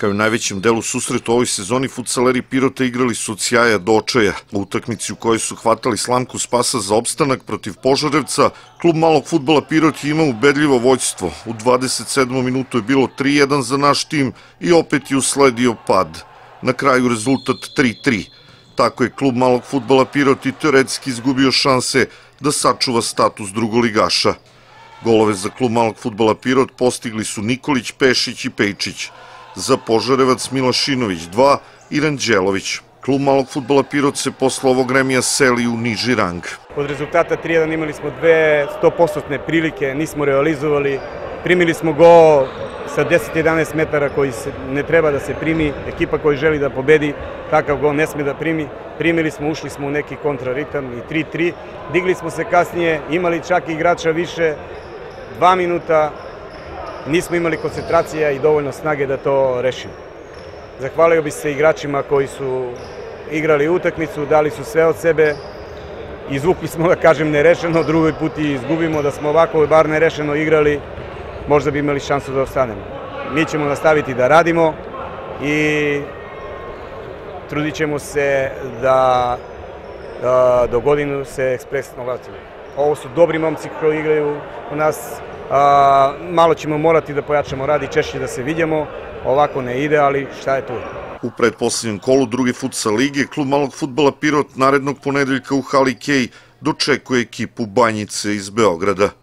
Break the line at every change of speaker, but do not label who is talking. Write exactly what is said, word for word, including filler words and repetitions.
Kao i u najvećem delu susreta u ovoj sezoni, fudsaleri Pirota igrali su od sjaja do očaja. U utakmici u kojoj su hvatali slamku spasa za opstanak protiv Požarevca, klub malog fudbala Pirot je imao ubedljivo vođstvo. U dvadeset sedmom minutu je bilo tri jedan za naš tim i opet je usledio pad. Na kraju rezultat tri tri. Tako je klub malog fudbala Pirot i teoretski izgubio šanse da sačuva status drugoligaša. Golove za klub malog fudbala Pirot postigli su Nikolić, Pešić i Pejčić. Za Požarevac Milošinović dva i Ranđelović. Klub malog fudbala Pirot se posle ovog remija seli u niži rang.
Od rezultata tri jedan imali smo dve sto posto prilike, nismo realizovali. Primili smo gol sa deset jedanaest metara koji ne treba da se primi. Ekipa koja želi da pobedi, takav gol ne sme da primi. Primili smo, ušli smo u neki kontraritam i tri tri. Digli smo se kasnije, imali čak igrača više, dva minuta. Nismo imali koncentracija i dovoljno snage da to rešimo. Zahvalio bih se igračima koji su igrali utakmicu, dali su sve od sebe. Izvukli smo, da kažem, nerešeno, drugi put i izgubimo. Da smo ovako bar nerešeno igrali, možda bi imali šansu da ostanemo. Mi ćemo nastaviti da radimo i trudit ćemo se da do godinu se ekspresno vratimo. Ovo su dobri momci koji igraju u nas. Malo ćemo morati da pojačamo rad i češće da se vidimo. Ovako ne ide, ali šta je tu?
U pretposlednjem kolu druge futsal lige, klub malog fudbala Pirot narednog ponedeljka u hali Kej dočekuje ekipu Banjice iz Beograda.